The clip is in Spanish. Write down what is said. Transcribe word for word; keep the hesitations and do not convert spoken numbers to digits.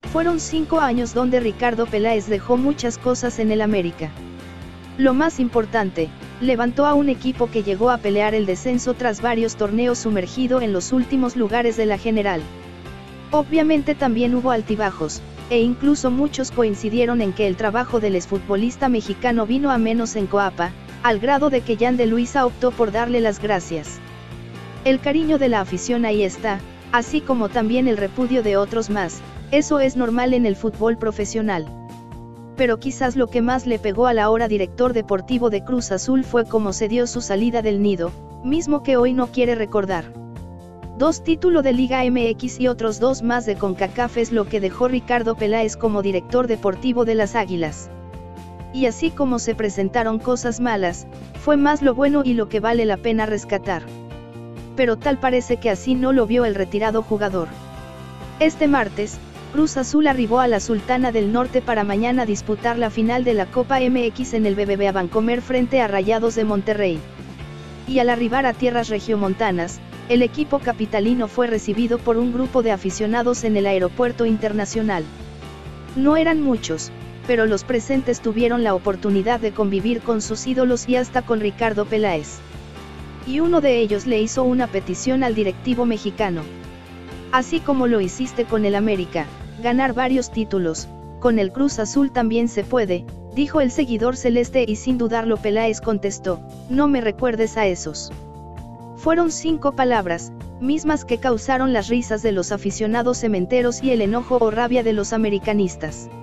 Fueron cinco años donde Ricardo Peláez dejó muchas cosas en el América. Lo más importante, levantó a un equipo que llegó a pelear el descenso tras varios torneos sumergido en los últimos lugares de la general. Obviamente también hubo altibajos, e incluso muchos coincidieron en que el trabajo del exfutbolista mexicano vino a menos en Coapa, al grado de que Jan de Luisa optó por darle las gracias. El cariño de la afición ahí está, así como también el repudio de otros más, eso es normal en el fútbol profesional. Pero quizás lo que más le pegó al ahora director deportivo de Cruz Azul fue cómo se dio su salida del nido, mismo que hoy no quiere recordar. Dos títulos de Liga M X y otros dos más de CONCACAF es lo que dejó Ricardo Peláez como director deportivo de las Águilas. Y así como se presentaron cosas malas, fue más lo bueno y lo que vale la pena rescatar. Pero tal parece que así no lo vio el retirado jugador. Este martes, Cruz Azul arribó a la Sultana del Norte para mañana disputar la final de la Copa M X en el B B V A Bancomer frente a Rayados de Monterrey. Y al arribar a tierras regiomontanas, el equipo capitalino fue recibido por un grupo de aficionados en el aeropuerto internacional. No eran muchos, pero los presentes tuvieron la oportunidad de convivir con sus ídolos y hasta con Ricardo Peláez. Y uno de ellos le hizo una petición al directivo mexicano. Así como lo hiciste con el América, ganar varios títulos, con el Cruz Azul también se puede, dijo el seguidor celeste y sin dudarlo Peláez contestó, no me recuerdes a esos. Fueron cinco palabras, mismas que causaron las risas de los aficionados cementeros y el enojo o rabia de los americanistas.